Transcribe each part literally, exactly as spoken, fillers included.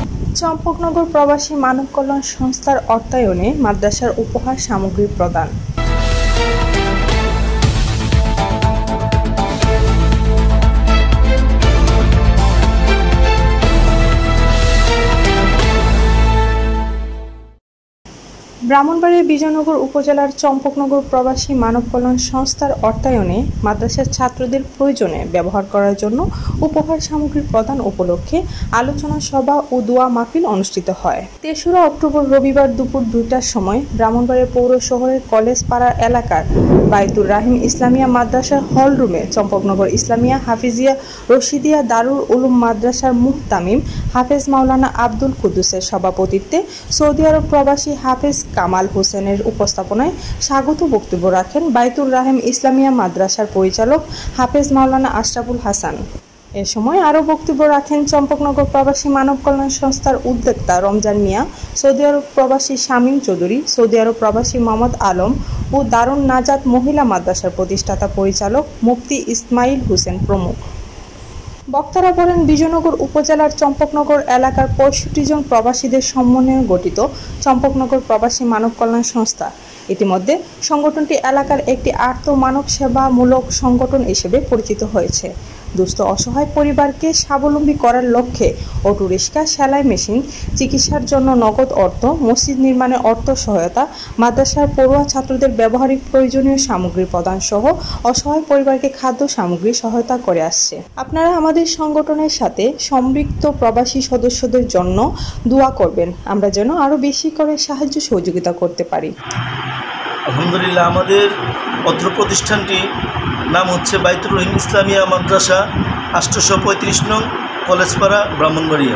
চম্পকনগর প্রবাসী মানব কল্যাণ সংস্থার অর্থায়নে মাদ্রাসার উপহার সামগ্রী প্রদান। ব্রাহ্মণবাড়িয়া বিজয়নগর উপজেলার চম্পকনগর প্রবাসী মানব কল্যাণ সংস্থার অর্থায়নে মাদ্রাসার ছাত্রদের প্রয়োজনে ব্যবহার করার জন্য উপহার সামগ্রী প্রদান উপলক্ষে আলোচনা সভা ও দোয়া মাহফিল অনুষ্ঠিত হয়। তেসরা অক্টোবর রবিবার দুপুর দুইটার সময় ব্রাহ্মণবাড়িয়া পৌর শহরের কলেজ পাড়া এলাকার বাইতুর রাহিম ইসলামিয়া মাদ্রাসার হল রুমে চম্পকনগর ইসলামিয়া হাফিজিয়া রশিদিয়া দারুল উলুম মাদ্রাসার মুহতামিম হাফেজ মাওলানা আব্দুল কুদ্দুসের সভাপতিত্বে সৌদি আরব প্রবাসী হাফেজ কামাল হোসেনের উপস্থাপনায় স্বাগত বক্তব্য রাখেন বাইতুর রাহিম ইসলামিয়া মাদ্রাসার পরিচালক হাফেজ মাওলানা আশরাফুল হাসান। এ সময় আরও বক্তব্য রাখেন চম্পকনগর প্রবাসী মানব কল্যাণ সংস্থার উদ্যোক্তা রমজান মিয়া, সৌদি আরব প্রবাসী শামীম চৌধুরী, সৌদি আরব প্রবাসী মোহাম্মদ আলম ও দারুন নাজাত মহিলা মাদ্রাসার প্রতিষ্ঠাতা পরিচালক মুফতি ইসমাইল হোসেন প্রমুখ। বক্তারা বলেন, বিজয়নগর উপজেলার চম্পকনগর এলাকার পঁয়ষট্টি জন প্রবাসীদের সমন্বয়ে গঠিত চম্পকনগর প্রবাসী মানব কল্যাণ সংস্থা ইতিমধ্যে সংগঠনটি এলাকার একটি আর্থ মানব সেবামূলক সংগঠন হিসেবে পরিচিত হয়েছে। দুস্থ অসহায় পরিবারকে স্বাবলম্বী করার লক্ষ্যে অটোরিক্সা, সেলাই মেশিন, চিকিৎসার জন্য নগদ অর্থ, মসজিদ নির্মাণে অর্থ সহায়তা, মাদ্রাসার পড়ুয়া ছাত্রদের ব্যবহারিক প্রয়োজনীয় সামগ্রী প্রদান সহ অসহায় পরিবারকে খাদ্য সামগ্রী সহায়তা করে আসছে। আপনারা আমাদের সংগঠনের সাথে সম্পৃক্ত প্রবাসী সদস্যদের জন্য দোয়া করবেন, আমরা যেন আরও বেশি করে সাহায্য সহযোগিতা করতে পারি। আলহামদুলিল্লাহ, আমাদের অত্র প্রতিষ্ঠানটি নাম হচ্ছে বাইতুর রহিম ইসলামিয়া মাদ্রাসা, আটশোশো পঁয়ত্রিশ নং কলেজপাড়া, ব্রাহ্মণবাড়িয়া।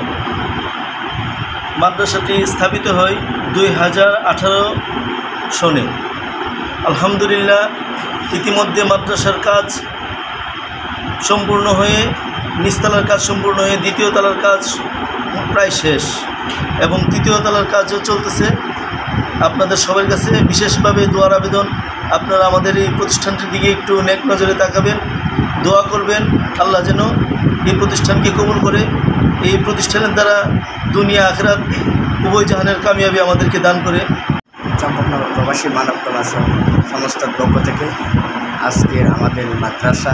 মাদ্রাসাটি স্থাপিত হয় দুই হাজার আঠারো সনে। আলহামদুলিল্লাহ, ইতিমধ্যে মাদ্রাসার কাজ সম্পূর্ণ হয়ে নিচতলার কাজ সম্পূর্ণ হয়ে দ্বিতীয় তলার কাজ প্রায় শেষ এবং তৃতীয় তলার কাজও চলতেছে। আপনাদের সবার কাছে বিশেষভাবে দোয়ার আবেদন, আপনারা আমাদের এই প্রতিষ্ঠানটির দিকে একটু নেক নজরে তাকাবেন, দোয়া করবেন, আল্লাহ যেন এই প্রতিষ্ঠানকে কবুল করে এই প্রতিষ্ঠানের দ্বারা দুনিয়া আখিরাত উভয় জাহানের কামিয়াবি আমাদেরকে দান করে। চম্পকনগর প্রবাসী মানব কল্যাণ সংস্থার পক্ষ থেকে আজকে আমাদের মাদ্রাসা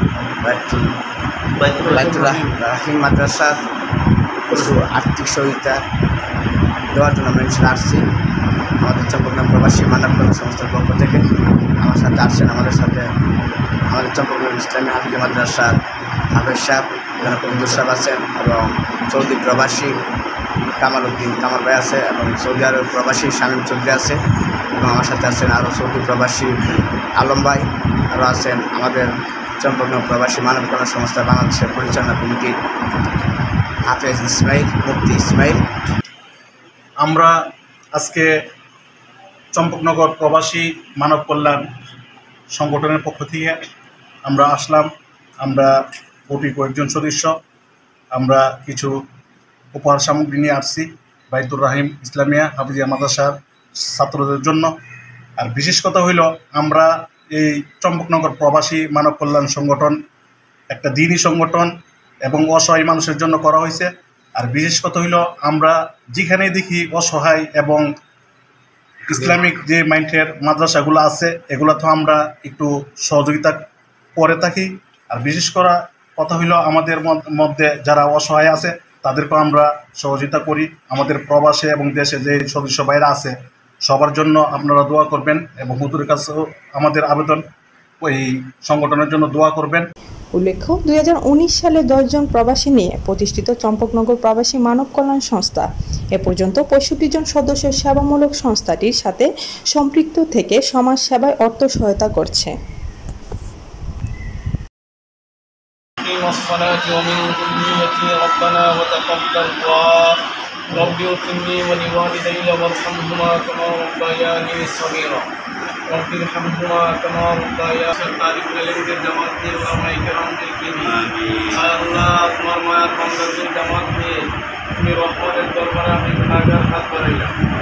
বাইতুর রাহিম মাদ্রাসার কিছু আর্থিক সহায়তা দেওয়ার জন্য আমরা এখানে আসছি। আমাদের চম্পকনগর প্রবাসী মানব কল্যাণ সংস্থার পক্ষ থেকে আমার সাথে আসছেন আমাদের সাথে আমাদের চম্পকনগর ইসলামী হাফিজিয়া মাদ্রাসার হাফেজ সাহেব, এখানে বন্ধুর সাহেব আছেন এবং সৌদি প্রবাসী কামাল উদ্দিন কামাল ভাই আছে এবং সৌদি আরব প্রবাসী শামীম চৌধুরী আছে এবং আমার সাথে আছেন আরও সৌদি প্রবাসী আলম ভাই, আরও আছেন আমাদের চম্পকনগর প্রবাসী মানব কল্যাণ সংস্থা বাংলাদেশের পরিচালনা কমিটির হাফেজ ইসমাইল, মুফতি ইসমাইল। আমরা আজকে চম্পকনগর প্রবাসী মানব কল্যাণ সংগঠনের পক্ষ থেকে আমরা আসলাম। আমরা কোটি কয়েকজন সদস্য, আমরা কিছু উপহার সামগ্রী নিয়ে আসছি বাইতুর রাহিম ইসলামিয়া হাফিজিয়া মাদ্রাসার ছাত্রদের জন্য। আর বিশেষ কথা হইল, আমরা এই চম্পকনগর প্রবাসী মানব কল্যাণ সংগঠন একটা দ্বীনি সংগঠন এবং অসহায় মানুষের জন্য করা হয়েছে। আর বিশেষ কথা হইল, আমরা যেখানেই দেখি অসহায় এবং ইসলামিক যে মাইন্ডের মাদ্রাসাগুলো আছে এগুলো তো আমরা একটু সহযোগিতা করে থাকি। আর বিশেষ করা কথা হইল, আমাদের মধ্যে যারা অসহায় আছে তাদেরকেও আমরা সহযোগিতা করি। আমাদের প্রবাসে এবং দেশে যে সদস্য ভাইরা আছে সবার জন্য আপনারা দোয়া করবেন এবং হুজুরের কাছেও আমাদের আবেদন এই সংগঠনের জন্য দোয়া করবেন। উল্লেখ্য, দুই হাজার উনিশ সালে দশজন প্রবাসী নিয়ে প্রতিষ্ঠিত চম্পকনগর প্রবাসী মানব কল্যাণ সংস্থা এ পর্যন্ত পঁয়ষট্টি জন সদস্য সেবামূলক সংস্থাটির সাথে সম্পৃক্ত থেকে সমাজ সেবায় অর্থ সহায়তা করছে। رب اغفر لي ولوالدي وارحمهما كما ربياني صغيرا رب ارحمهما كما ربياني طالب العلم জামাত দিয়ে ওলামায়ে কেরামদেরকে নিয়ে আল্লাহ তোমার মায়ার বান্দাদের জামাত নিয়ে তুমি রহমতের দরবারে আমি গুনাহগার হাত বাড়াইলাম।